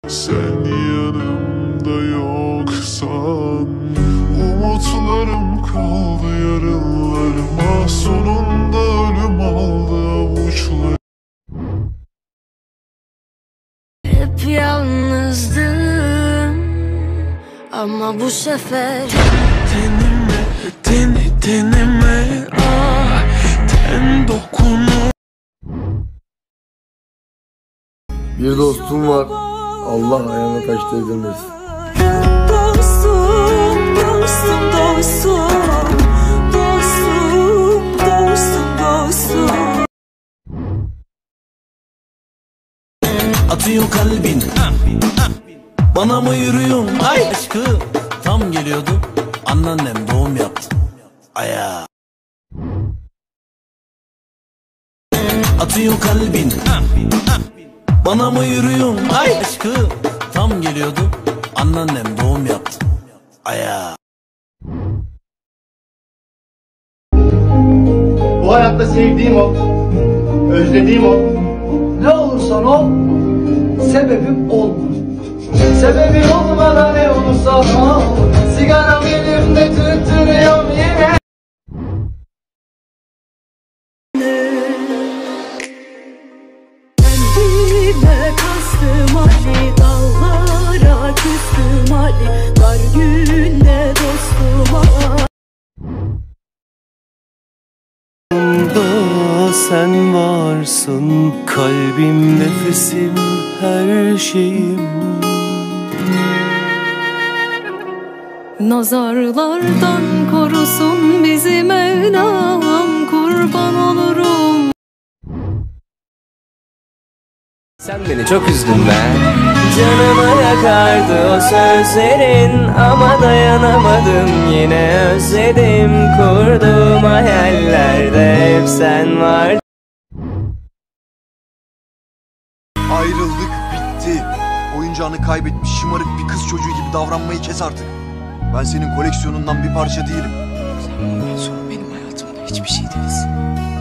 Sen yanımda yoksan umutlarım kaldı yarınlarıma. Sonunda ölüm aldı avuçlarım. Hep yalnızdım ama bu sefer Tenime ah, ten dokunu. Bir dostum var, Allah ayağına taş değdirmesin. Dostum, dostum, dostum, dostum, dostum, dostum. Atıyor kalbin, bana mı yürüyorsun? Ay aşkı tam geliyordu, anneannem doğum yaptı. Aya. Atıyor kalbin, bana mı yürüyorsun? Ay aşkı tam geliyordu, anneannem doğum yaptı. Aya. Bu hayatta sevdiğim o, özlediğim o. Ne olursan ol, sebebim olma. Sebebi olmadan ne olursa ol. Sigaram elimde tüttürüyorum yine. Kendime kastım Ali, dağlara küstüm Ali. Dar günde dostum Ali. Sen varsın, kalbim, nefesim, her şeyim. Nazarlardan korusun bizi Mevlam, kurban olurum. Sen beni çok üzdün be. Canımı yakardı o sözlerin, ama dayanamadım, yine özledim. Kurduğum hayallerde hep sen vardın. Ayrıldık, bitti. Oyuncağını kaybetmiş şımarık bir kız çocuğu gibi davranmayı kes artık. Ben senin koleksiyonundan bir parça değilim. Sen bundan sonra benim hayatımda hiçbir şey değilsin.